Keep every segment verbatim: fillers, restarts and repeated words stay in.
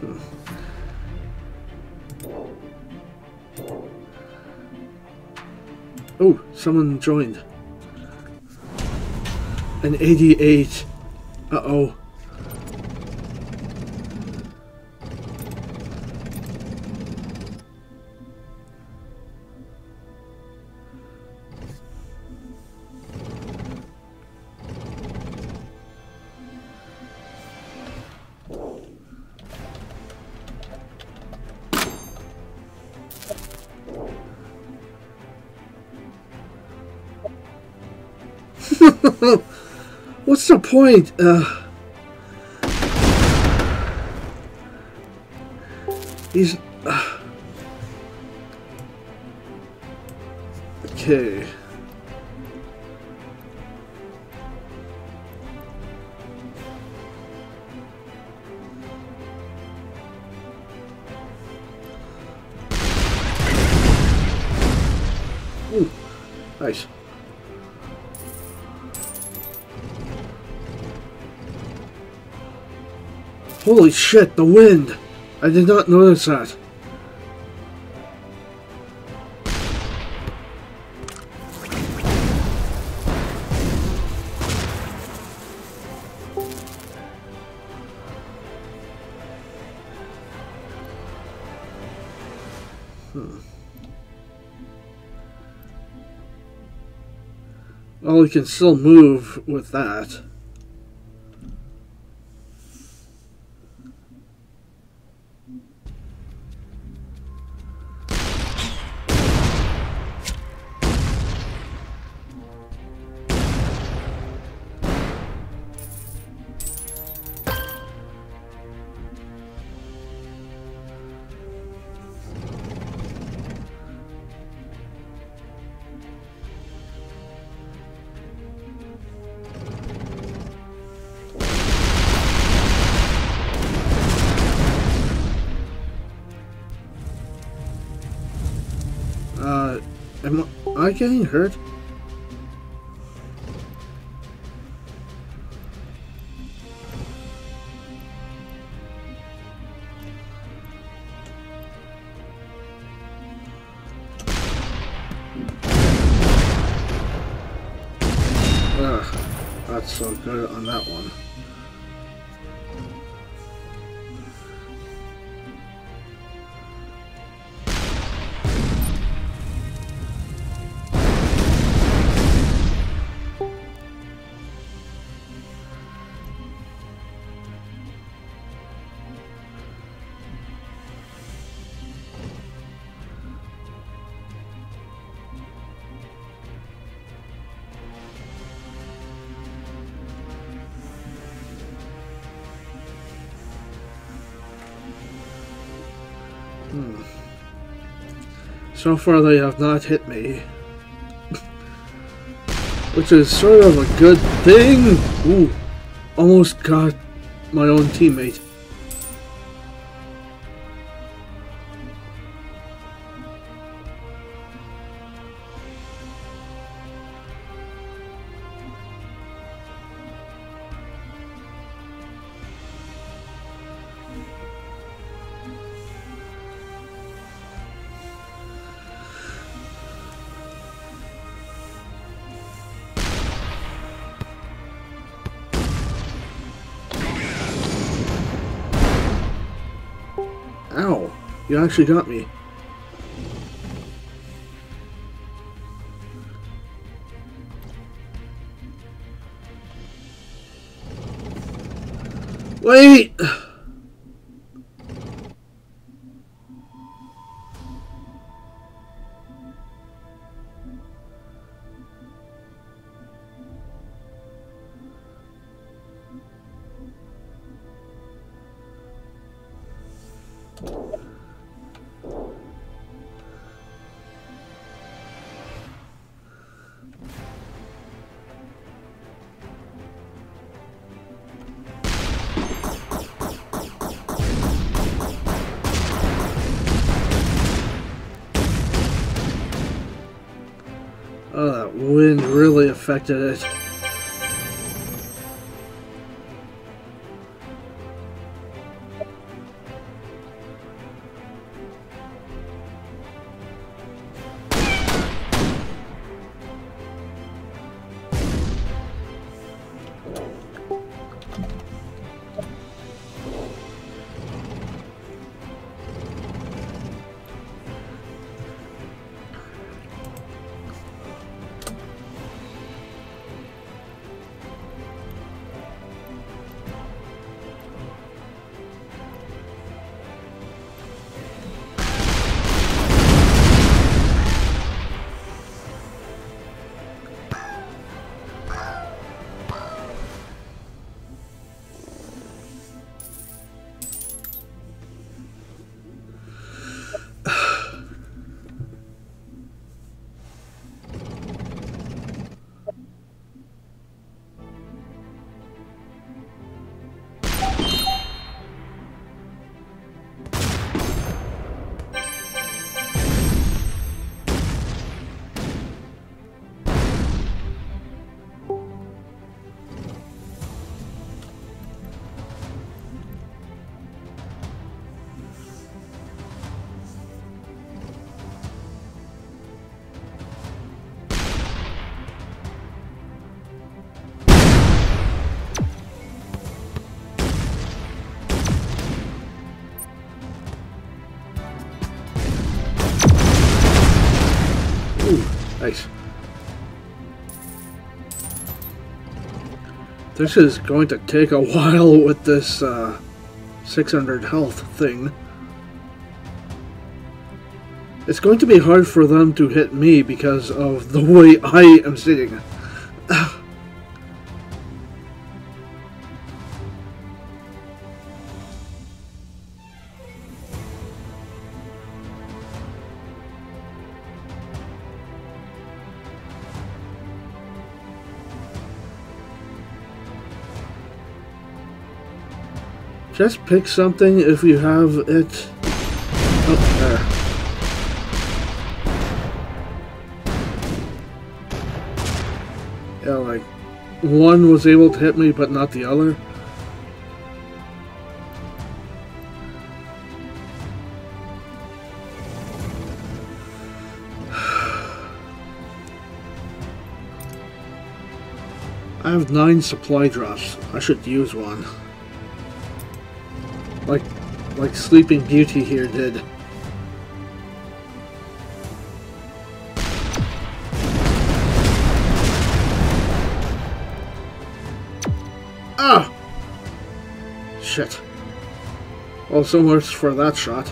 Oh, someone joined. An eighty-eight. Uh-oh. What's the point? Uh, he's... Uh, okay. Ooh, nice. Holy shit, the wind! I did not notice that. Hmm. Well, we can still move with that. Uh, am I getting hurt? Ugh, that's so good on that one. Hmm. So far they have not hit me. Which is sort of a good thing. Ooh, almost got my own teammate. Ow, you actually got me. Wait! Oh, that wind really affected it. Nice. This is going to take a while with this uh, six hundred health thing. It's going to be hard for them to hit me because of the way I am sitting. Just pick something if you have it. Oh, there. Yeah, like, one was able to hit me, but not the other. I have nine supply drops. I should use one. Like, like Sleeping Beauty here did. Ah! Shit. Well, so much for that shot.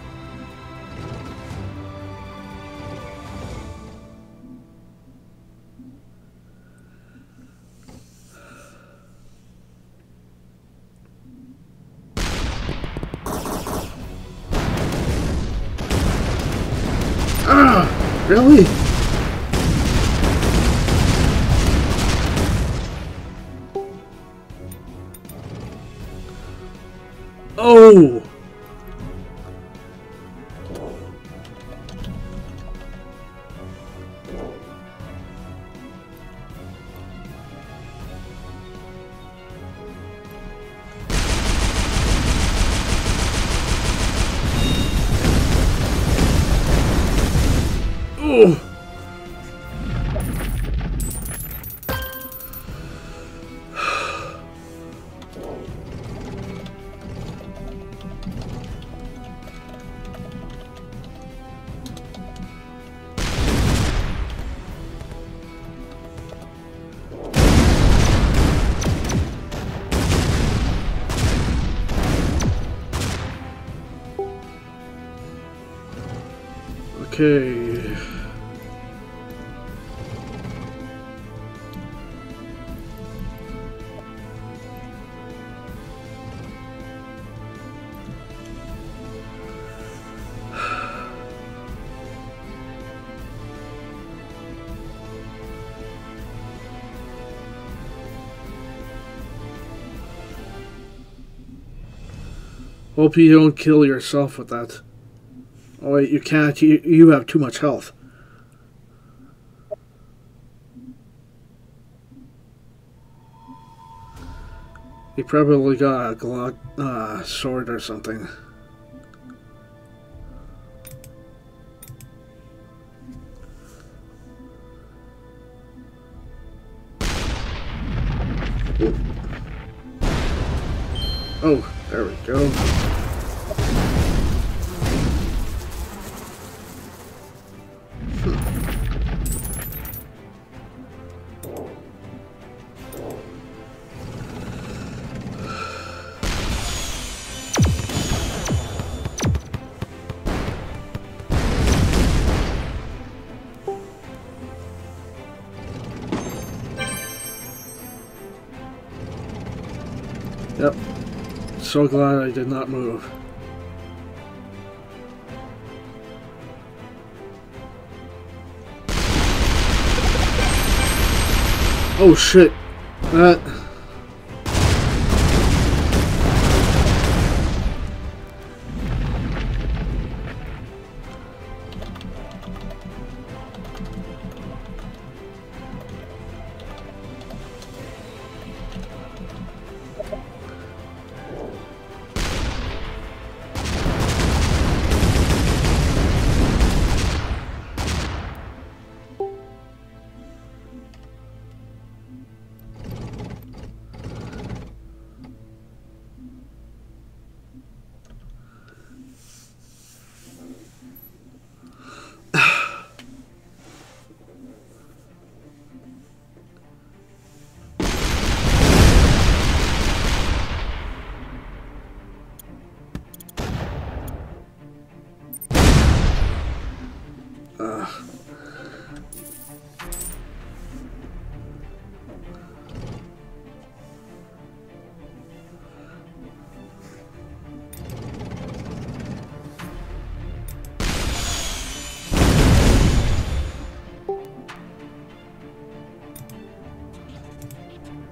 Ah! Really? Oh! Oh! Okay. Hope you don't kill yourself with that. Oh wait, you can't. You, you have too much health. You probably got a Glock uh, sword or something. Ooh. Oh, there we go. Yep. So glad I did not move. Oh shit. That...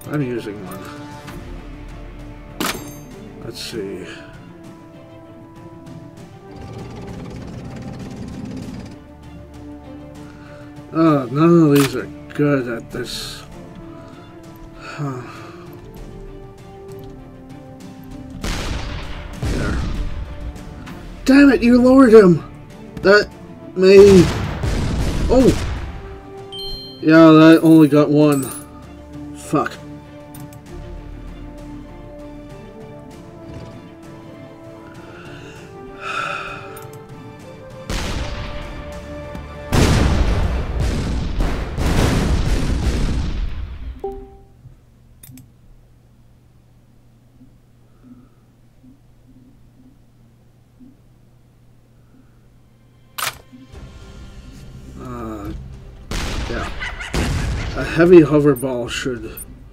I'm using one. Let's see. Oh, none of these are good at this. Huh. There. Damn it, you lowered him! That may... Oh! Yeah, that only got one. Fuck. A heavy hover ball should...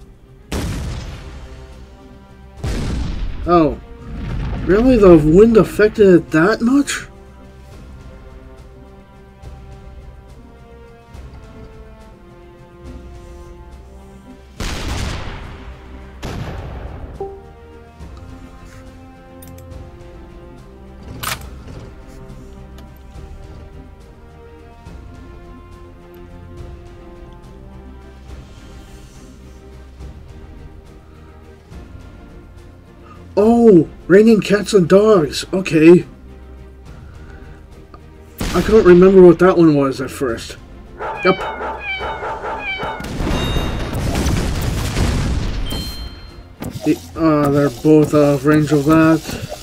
Oh. Really? The wind affected it that much? Oh, raining cats and dogs. Okay. I couldn't remember what that one was at first. Yep. The, uh, they're both out of range of that.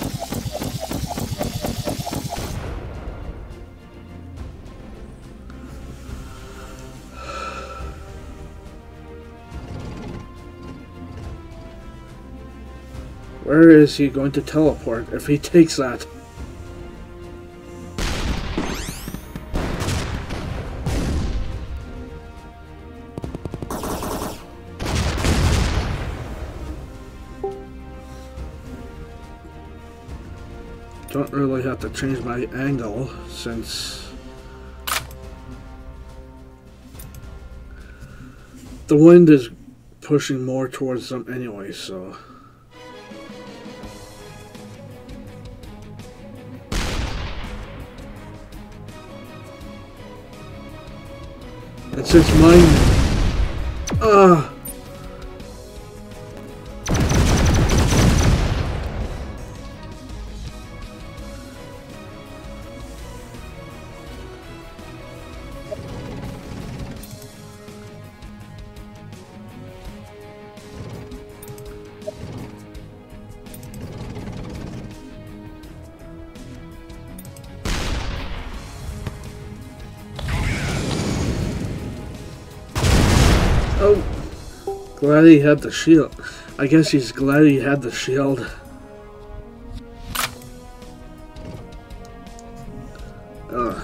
Where is he going to teleport if he takes that? Don't really have to change my angle since the wind is pushing more towards them anyway, so... And since mine... Ah! Oh, glad he had the shield. I guess he's glad he had the shield. Ugh.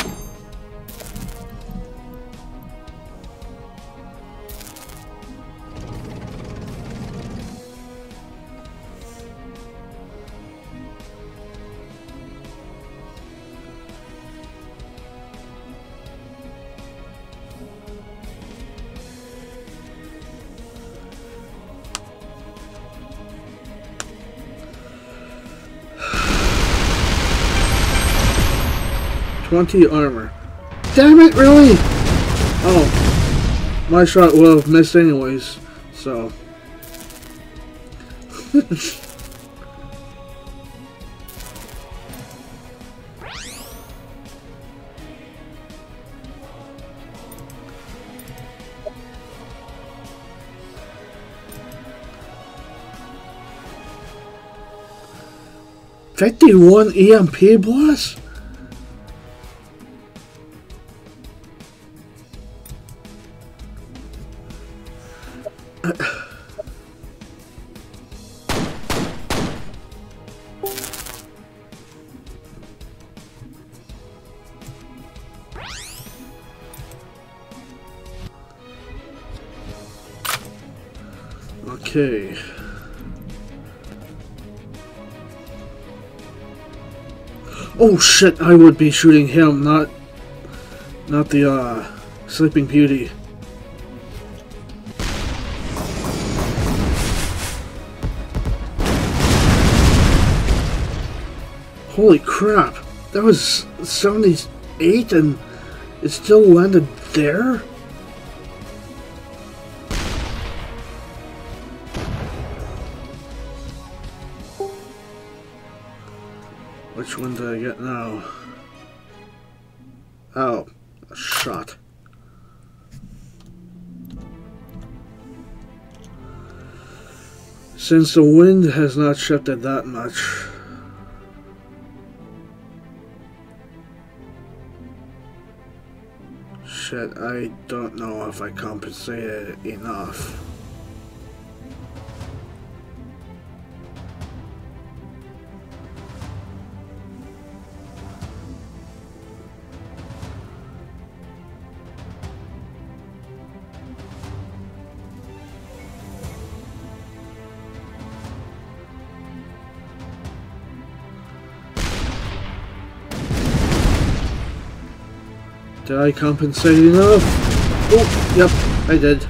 twenty armor. Damn it, really? Oh. My shot would have missed anyways, so. fifty-one E M P blast? Okay. Oh shit, I would be shooting him, not not the uh Sleeping Beauty. Holy crap! That was seventy-eight and it still landed there? Which one did I get now? Oh, a shot. Since the wind has not shifted that much, shit, I don't know if I compensated enough. Did I compensate enough? Oh, yep, I did.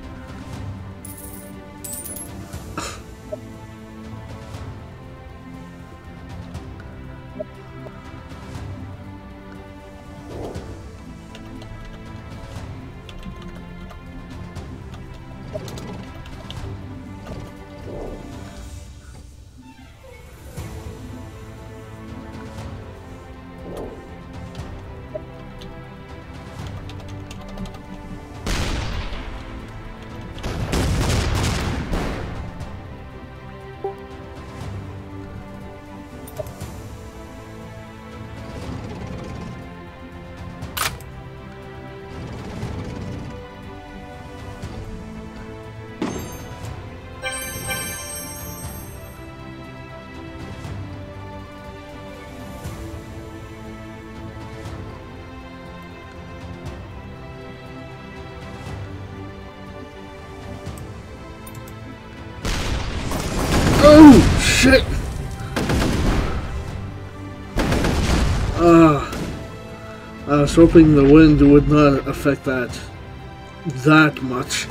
Oh, shit! Ah, uh, I was hoping the wind would not affect that that much.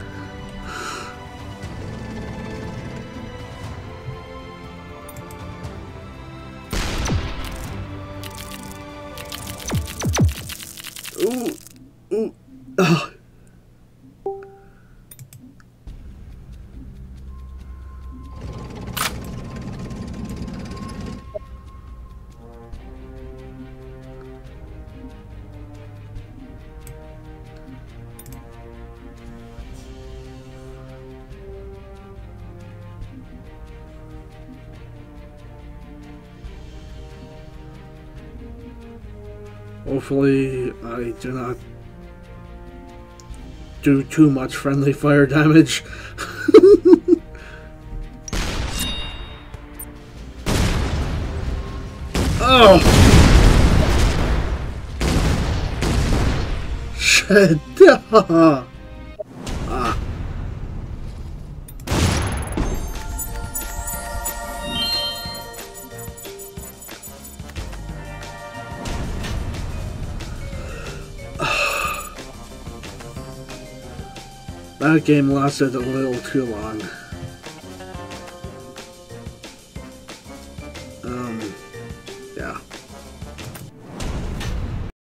Ooh, ooh, ah. Hopefully I do not do too much friendly fire damage. Oh! Shit! Ah. That game lasted a little too long.